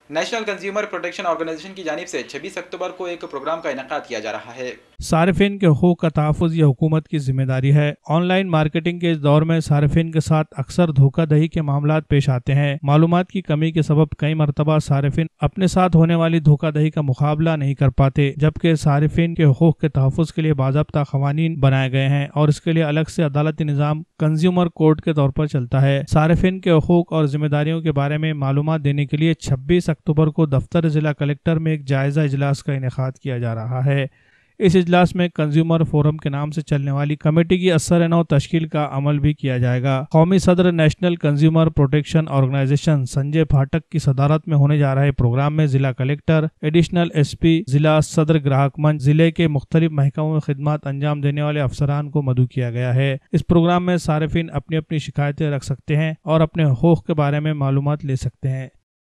National consumer protection organisation की जानिब से 26 अक्टूबर को एक प्रोग्राम का इनेकाद किया जा रहा है। सार्फिन के हुकूक का तहफ़्फ़ुज़ ये हुकूमत की जिम्मेदारी है। ऑनलाइन मार्केटिंग के इस दौर में सार्फिन के साथ अक्सर धोखाधड़ी के मामलात पेश आते हैं। मालूमात की कमी के सबब कई मरतबा सार्फिन अपने साथ होने वाली धोखाधड़ी का मुकाबला नहीं कर पाते, जबकि सार्फिन के हुकूक के तहफ़्फ़ुज़ के लिए बाज़ाब्ता क़वानीन बनाए गए हैं और इसके लिए अलग से अदालती निज़ाम कंज्यूमर कोर्ट के तौर पर चलता है। सार्फिन के हुकूक और जिम्मेदारियों के बारे में मालूमात देने के लिए 26 अक्टूबर को दफ्तर जिला कलेक्टर में एक जायजा इजलास का इनेकाद किया जा रहा है। इस इजलास में कंज्यूमर फोरम के नाम से चलने वाली कमेटी की असर-ए-नौ तश्कील का अमल भी किया जाएगा। कौमी सदर national consumer protection organisation Sanjay Pathak की सदारत में होने जा रहे प्रोग्राम में जिला कलेक्टर, एडिशनल SP, जिला सदर ग्राहक मंच, जिले के मुख्तलिफ महकमों में खिदमत अंजाम देने वाले अफसरान को मदऊ किया गया है। इस प्रोग्राम में सार्फिन अपनी अपनी शिकायतें रख सकते हैं और अपने हुकूक के बारे में मालूमात ले सकते हैं।